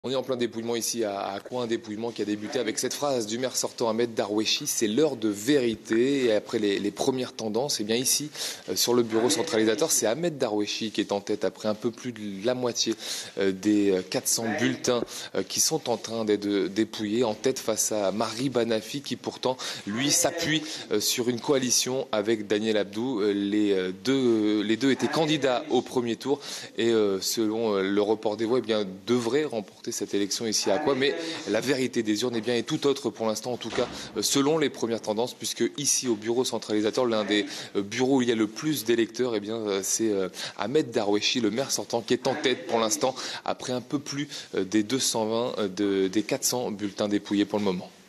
On est en plein dépouillement ici à Coin, un dépouillement qui a débuté avec cette phrase du maire sortant Ahmed Darwechi, c'est l'heure de vérité. Et après les premières tendances, et bien ici, sur le bureau centralisateur, c'est Ahmed Darwechi qui est en tête après un peu plus de la moitié des 400 bulletins qui sont en train d'être dépouillés, en tête face à Marie Banafi qui pourtant, lui, s'appuie sur une coalition avec Daniel Abdou. Les deux étaient candidats au premier tour et selon le report des voix, eh bien, devraient remporter cette élection ici à Coin, mais la vérité des urnes est tout autre pour l'instant, en tout cas selon les premières tendances, puisque ici au bureau centralisateur, l'un des bureaux où il y a le plus d'électeurs, eh bien c'est Ahmed Darwechi, le maire sortant, qui est en tête pour l'instant après un peu plus des 220 des 400 bulletins dépouillés pour le moment.